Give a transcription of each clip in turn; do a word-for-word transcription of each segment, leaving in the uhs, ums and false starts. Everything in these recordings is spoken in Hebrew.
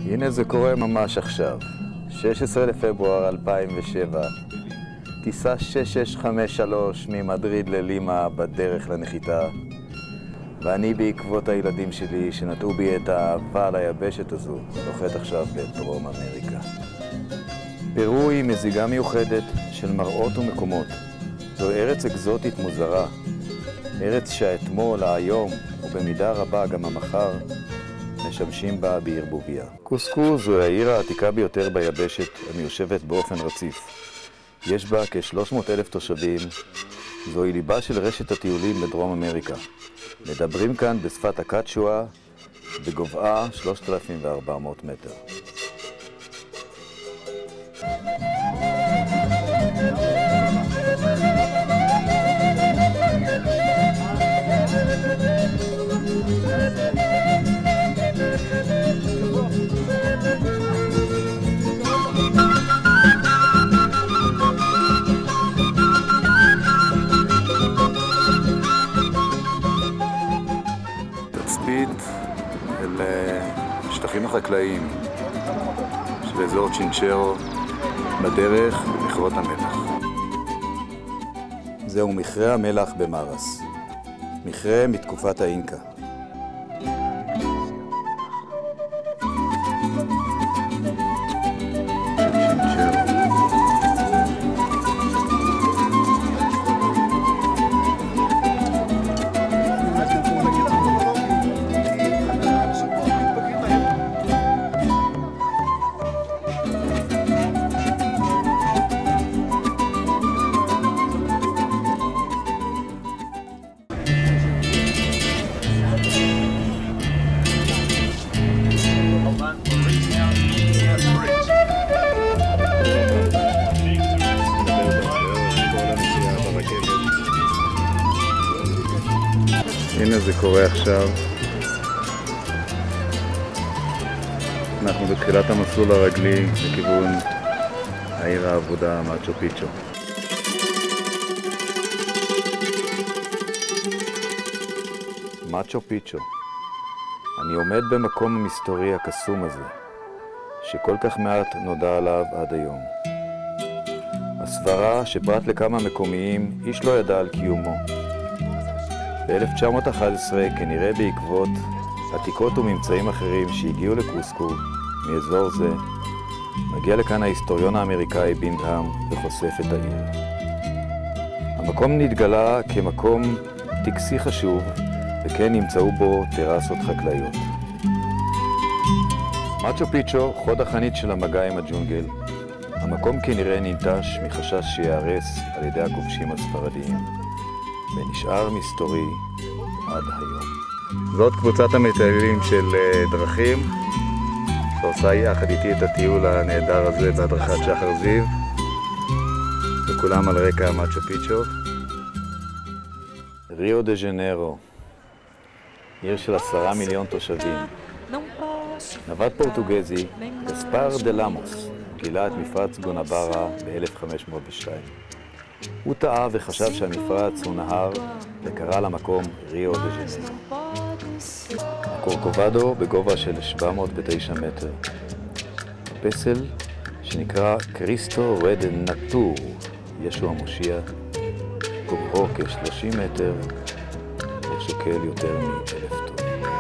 הנה זה קורה ממש עכשיו, שש עשרה לפברואר אלפיים ושבע, טיסה שש שש חמש שלוש ממדריד ללימה בדרך לנחיתה, ואני בעקבות הילדים שלי שנטעו בי את האהבה ליבשת הזו, נוחת עכשיו בדרום אמריקה. פרו היא מזיגה מיוחדת של מראות ומקומות. זו ארץ אקזוטית מוזרה, ארץ שהאתמול, היום ובמידה רבה גם המחר משמשים בה בערבוביה. קוסקו זו העיר העתיקה ביותר ביבשת המיושבת באופן רציף. יש בה כ-שלוש מאות אלף תושבים. זוהי ליבה של רשת הטיולים בדרום אמריקה. מדברים כאן בשפת הקצ'ואה בגובהה שלושת אלפים וארבע מאות מטר. תצפית אל שטחים החקלאיים של אזור צ'ינצ'רו בדרך למכרות המלח. זהו מכרה המלח במארס, מכרה מתקופת האינקה. הנה זה קורה עכשיו. אנחנו בתחילת המסלול הרגלי לכיוון העיר העבודה מאצ'ו פיצ'ו. מאצ'ו פיצ'ו. אני עומד במקום המסתורי הקסום הזה, שכל כך מעט נודע עליו עד היום. הסברה שפרט לכמה מקומיים איש לא ידע על קיומו. ב-אלף תשע מאות ואחת עשרה, כנראה בעקבות עתיקות וממצאים אחרים שהגיעו לקוסקו מאזור זה, מגיע לכאן ההיסטוריון האמריקאי בינגהאם וחושף את העיר. המקום נתגלה כמקום טקסי חשוב, וכן נמצאו בו טרסות חקלאיות. מאצ'ו פיצ'ו, חוד החנית של המגע עם הג'ונגל. המקום כנראה ננטש מחשש שיהרס על ידי הכובשים הספרדיים, ונשאר מסתורי עד היום. זאת קבוצת המטיילים של דרכים, שעושה יחד איתי את הטיול הנהדר הזה בהדרכת שחר זיו, וכולם על רקע מאצ'ו פיצ'ו. ריו דה ז'נרו, עיר של עשרה מיליון תושבים. נווט פורטוגזי, גספר דה למוס, גילה את מפרץ גונברה ב-אלף חמש מאות ושתיים. הוא טעה וחשב שהמפרץ הוא נהר וקרא למקום ריו דה ז'נרו. הקורקובדו בגובה של שבע מאות ותשע מטר. פסל שנקרא קריסטו רדנטור, ישו המושיע, גובהו כ-שלושים מטר ושוקל יותר מאלף טון.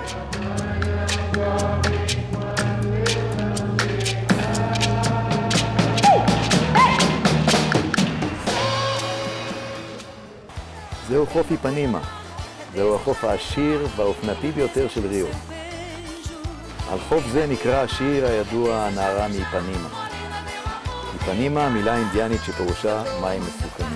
זהו חוף איפנימה. זהו החוף העשיר והאופנתי ביותר של ריו. על חוף זה נקרא השיר הידוע נהרה מאיפנימה. איפנימה, מילה אינדיאנית שפירושה מים מסוכנים.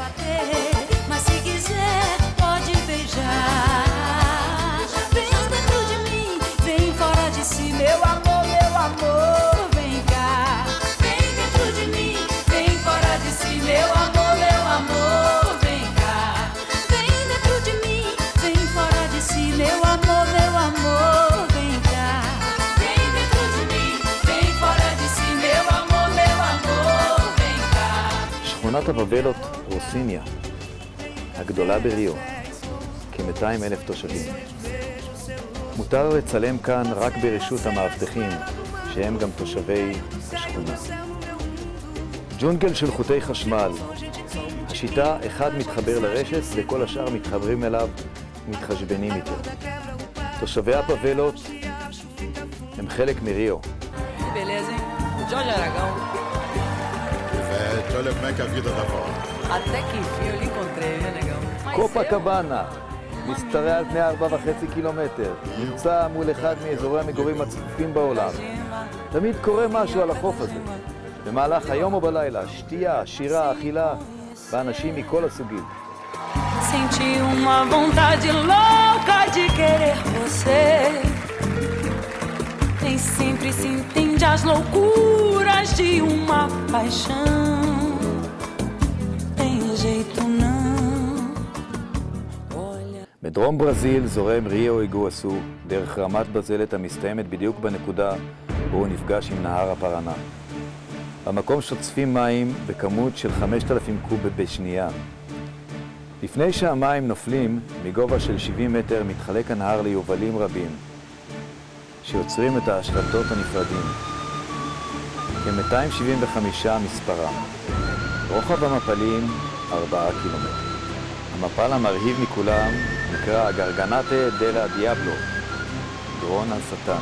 שכונת הבבלות רוסיניה, הגדולה בריו, כ-מאתיים אלף תושבים. מותר לצלם כאן רק ברשות המאבטחים שהם גם תושבי השכונה. ג'ונגל של חוטי חשמל. השיטה, אחד מתחבר לרשת וכל השאר מתחברים אליו ומתחשבנים איתו. תושבי הפאבלות הם חלק מריו. Jorge Aragão. Olha como é que a vida dá volta. Até que enfim eu lhe encontrei, né, negão? קופה קבאנה, משתרע על פני ארבע וחצי קילומטר, נמצא מול אחד מאזורי המגורים הצפופים בעולם. תמיד קורה משהו על החוף הזה. במהלך היום או בלילה, שתייה, שירה, אכילה, ואנשים מכל הסוגים. Senti uma vontade louca de querer você. Nem sempre se entende as loucuras de uma paixão. Tem jeito não. Olha. בדרום ברזיל זורם ריו איגואסו דרך רמת בזלת המסתיימת בדיוק בנקודה בו הוא נפגש עם נהר הפרנה. במקום שוצפים מים בכמות של חמשת אלפים קוב בשנייה. לפני שהמים נופלים, מגובה של שבעים מטר מתחלק הנהר ליובלים רבים, שיוצרים את השלטות הנפרדים. כ-מאתיים שבעים וחמישה מספרם. רוחב המפלים, ארבעה קילומטר. המפל המרהיב מכולם נקרא גרגנטה דלה דיאבלו, גרון השטן.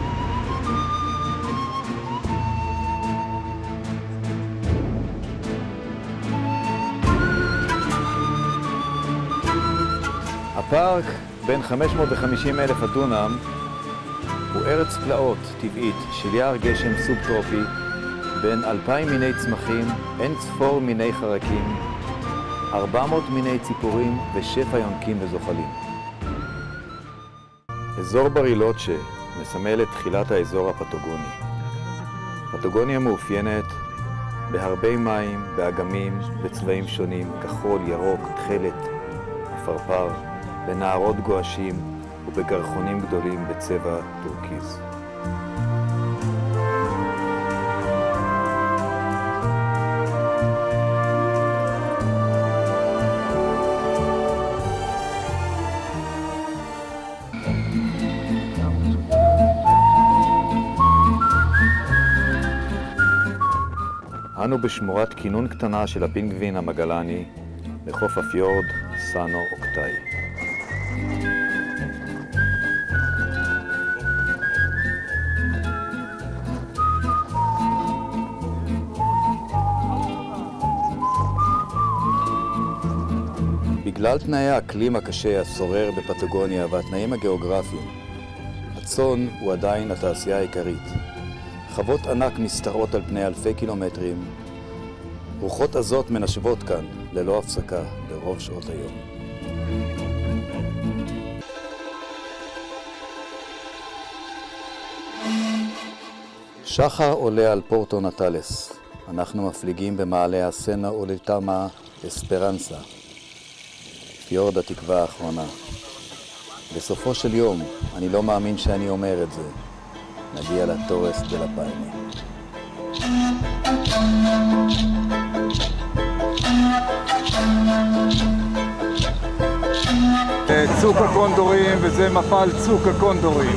הפארק, בין חמש מאות וחמישים אלף הדונם, הוא ארץ פלאות טבעית של יער גשם סובטרופי, בין אלפיים מיני צמחים, אין ספור מיני חרקים, ארבע מאות מיני ציפורים ושפע יונקים וזוחלים. אזור ברילוצ'ה מסמל את תחילת האזור הפטגוני. פטגוניה מאופיינת בהרבה מים, באגמים, בצבעים שונים, כחול, ירוק, תכלת, פרפר, בנהרות גועשים ובגרחונים גדולים בצבע טורקיז. אנו בשמורת כינון קטנה של הפינגווין המגלני לחוף הפיורד סאנו אוקטאי. בגלל תנאי האקלים הקשה השורר בפטגוניה והתנאים הגיאוגרפיים, הצאן הוא עדיין התעשייה העיקרית. חוות ענק מסתרות על פני אלפי קילומטרים. רוחות עזות מנשבות כאן ללא הפסקה ברוב שעות היום. שחר עולה על פורטו נטלס. אנחנו מפליגים במעלה הסנה אוליטמה אספרנסה, פיורד התקווה האחרונה. בסופו של יום, אני לא מאמין שאני אומר את זה, נגיע לטורס דה לה פיינה. צוק הקונדורים, וזה מפל צוק הקונדורים.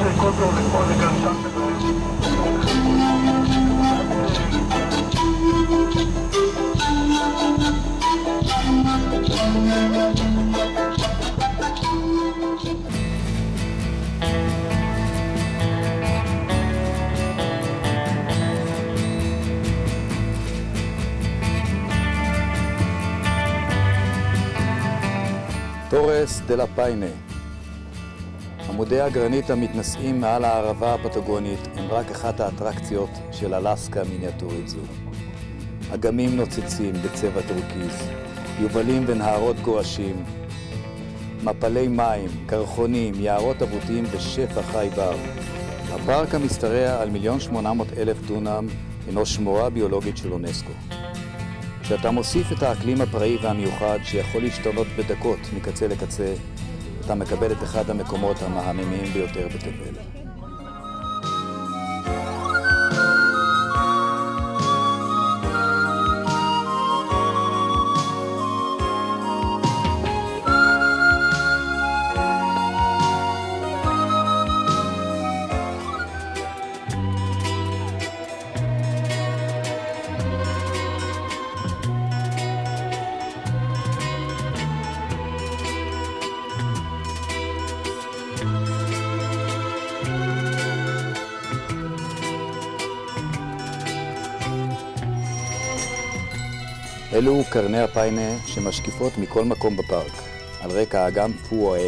טורס דה לה פיינה. עמודי הגרנית המתנשאים מעל הערבה הפטגונית הם רק אחת האטרקציות של אלסקה מיניאטורית זו. אגמים נוצצים בצבע טורקיז, יובלים ונהרות גועשים, מפלי מים, קרחונים, יערות אבותים ושפע חי בר. הפארק המשתרע על מיליון שמונה מאות אלף דונם הינו שמורה ביולוגית של אונסקו. כשאתה מוסיף את האקלים הפראי והמיוחד שיכול להשתנות בדקות מקצה לקצה, אתה מקבל את אחד המקומות המהממים ביותר בתבל. אלו קרני הפיינה שמשקיפות מכל מקום בפארק, על רקע האגם פואואה.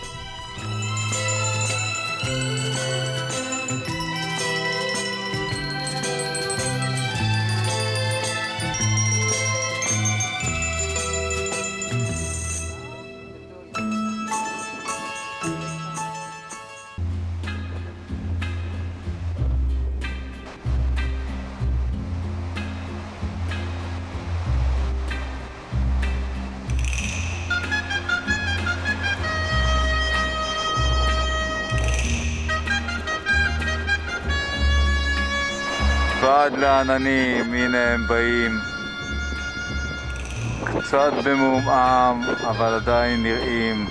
ועד לעננים, הנה הם באים. קצת במעומעם, אבל עדיין נראים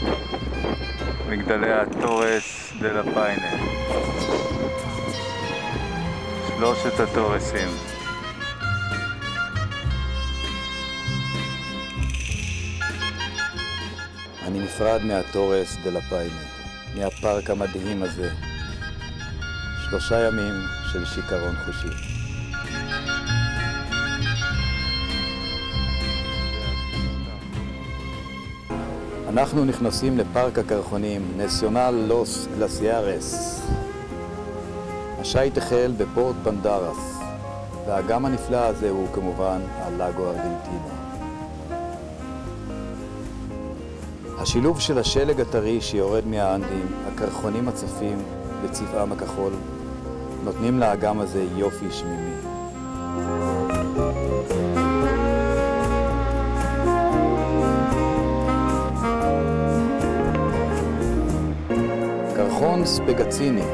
מגדלי הטורס דה לה פיינה. שלושת הטורסים. אני נפרד מהטורס דה לה פיינה, מהפארק המדהים הזה. שלושה ימים של שיקרון חושי. אנחנו נכנסים לפארק הקרחונים, נסיונל לוס גלסיארס. השייט החל בפורט בנדרס, והאגם הנפלא הזה הוא כמובן הלאגו ארגנטינו. השילוב של השלג הטרי שיורד מהאנדים, הקרחונים הצפים בצבעם הכחול, נותנים לאגם הזה יופי שמימי. קרחון ספגציני.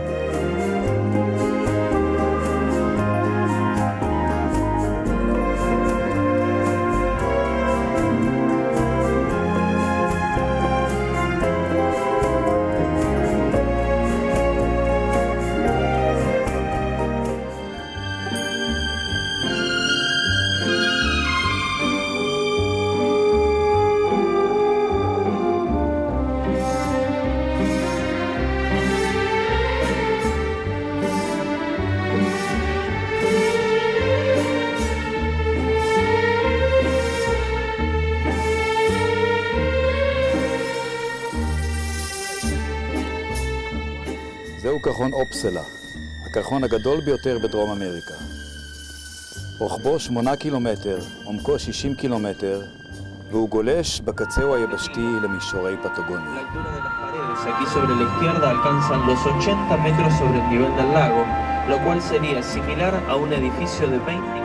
זהו קרחון אופסלה, הקרחון הגדול ביותר בדרום אמריקה. רוחבו שמונה קילומטר, עומקו שישים קילומטר, והוא גולש בקצהו היבשתי למישורי פטגוניה. Aquí sobre la izquierda alcanzan los ochenta metros sobre el nivel del lago, lo cual sería similar a un edificio de veinte.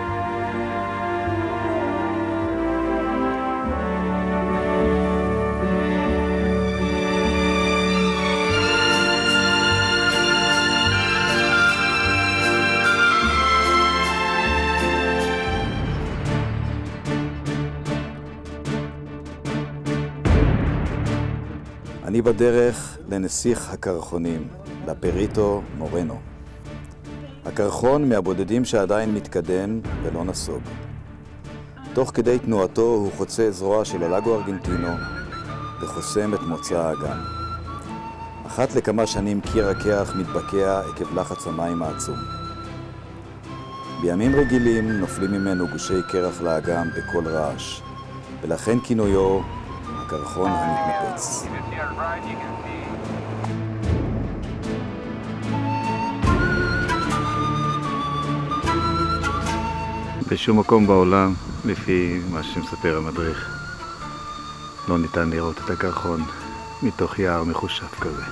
אני בדרך לנסיך הקרחונים, לפריטו מורנו. הקרחון מהבודדים שעדיין מתקדם ולא נסוג. תוך כדי תנועתו הוא חוצה זרוע של הלאגו ארגנטינו וחוסם את מוצא האגם. אחת לכמה שנים קיר הקרח מתבקע עקב לחץ המים העצום. בימים רגילים נופלים ממנו גושי קרח לאגם בכל רעש, ולכן כינויו הקרחון המתנפץ. בשום מקום בעולם, לפי מה שמספר המדריך, לא ניתן לראות את הקרחון מתוך יער מחושף כזה.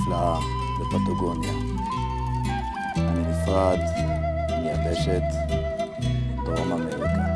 הנפלאה בפטגוניה. אני נפרד מיבשת דרום אמריקה.